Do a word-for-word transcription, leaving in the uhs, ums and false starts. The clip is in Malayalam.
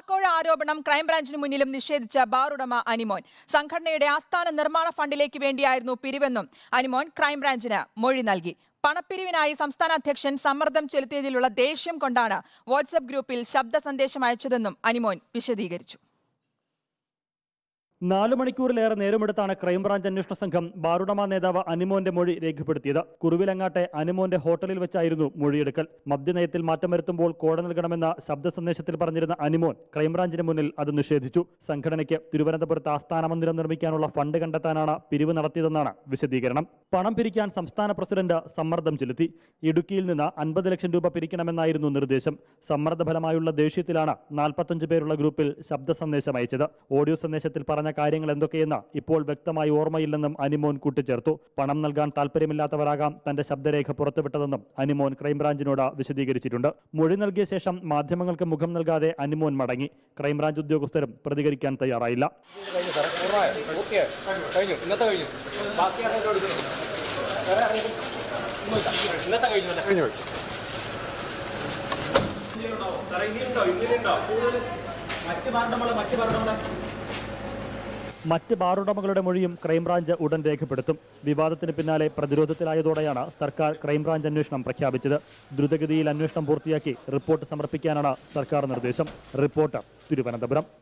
ബാർക്കോഴ ആരോപണം ക്രൈംബ്രാഞ്ചിന് മുന്നിലും നിഷേധിച്ച ബാർ ഉടമ അനിമോൻ. സംഘടനയുടെ ആസ്ഥാന നിർമ്മാണ ഫണ്ടിലേക്ക് വേണ്ടിയായിരുന്നു പിരിവെന്നും അനിമോൻ ക്രൈംബ്രാഞ്ചിന് മൊഴി നൽകി. പണപ്പിരിവിനായി സംസ്ഥാന അധ്യക്ഷൻ സമ്മർദ്ദം ചെലുത്തിയതിലുള്ള ദേഷ്യം കൊണ്ടാണ് വാട്സ്ആപ്പ് ഗ്രൂപ്പിൽ ശബ്ദ സന്ദേശം അയച്ചതെന്നും അനിമോൻ വിശദീകരിച്ചു. നാലു മണിക്കൂറിലേറെ നേരമെടുത്താണ് ക്രൈംബ്രാഞ്ച് അന്വേഷണ സംഘം ബാറുടമ നേതാവ് അനിമോന്റെ മൊഴി രേഖപ്പെടുത്തിയത്. കുറുവിലങ്ങാട്ടെ അനിമോന്റെ ഹോട്ടലിൽ വെച്ചായിരുന്നു മൊഴിയെടുക്കൽ. മദ്യനയത്തിൽ മാറ്റം വരുത്തുമ്പോൾ കോട നൽകണമെന്ന ശബ്ദ സന്ദേശത്തിൽ പറഞ്ഞിരുന്ന അനിമോൻ ക്രൈംബ്രാഞ്ചിന് മുന്നിൽ അത് നിഷേധിച്ചു. സംഘടനയ്ക്ക് തിരുവനന്തപുരത്ത് ആസ്ഥാന മന്ദിരം നിർമ്മിക്കാനുള്ള ഫണ്ട് കണ്ടെത്താനാണ് പിരിവ് നടത്തിയതെന്നാണ് വിശദീകരണം. പണം പിരിക്കാൻ സംസ്ഥാന പ്രസിഡന്റ് സമ്മർദ്ദം ചെലുത്തി. ഇടുക്കിയിൽ നിന്ന് അൻപത് ലക്ഷം രൂപ പിരിക്കണമെന്നായിരുന്നു നിർദ്ദേശം. സമ്മർദ്ദഫലമായുള്ള ദേഷ്യത്തിലാണ് നാൽപ്പത്തഞ്ച് പേരുള്ള ഗ്രൂപ്പിൽ ശബ്ദ സന്ദേശം അയച്ചത്. ഓഡിയോ സന്ദേശത്തിൽ പറഞ്ഞ കാര്യങ്ങൾ എന്തൊക്കെയെന്ന് ഇപ്പോൾ വ്യക്തമായി ഓർമ്മയില്ലെന്നും അനിമോൻ കൂട്ടിച്ചേർത്തു. പണം നൽകാൻ താല്പര്യമില്ലാത്തവരാകാം തന്റെ ശബ്ദരേഖ പുറത്തുവിട്ടതെന്നും അനിമോൻ ക്രൈംബ്രാഞ്ചിനോട് വിശദീകരിച്ചിട്ടുണ്ട്. മൊഴി നൽകിയ ശേഷം മാധ്യമങ്ങൾക്ക് മുഖം നൽകാതെ അനിമോൻ മടങ്ങി. ക്രൈംബ്രാഞ്ച് ഉദ്യോഗസ്ഥരും പ്രതികരിക്കാൻ തയ്യാറായില്ല. മറ്റ് ബാറുടമകളുടെ മൊഴിയും ക്രൈംബ്രാഞ്ച് ഉടൻ രേഖപ്പെടുത്തും. വിവാദത്തിന് പിന്നാലെ പ്രതിരോധത്തിലായതോടെയാണ് സർക്കാർ ക്രൈംബ്രാഞ്ച് അന്വേഷണം പ്രഖ്യാപിച്ചത്. ദ്രുതഗതിയിൽ അന്വേഷണം പൂർത്തിയാക്കി റിപ്പോർട്ട് സമർപ്പിക്കാനാണ് സർക്കാർ നിർദ്ദേശം. റിപ്പോർട്ടർ, തിരുവനന്തപുരം.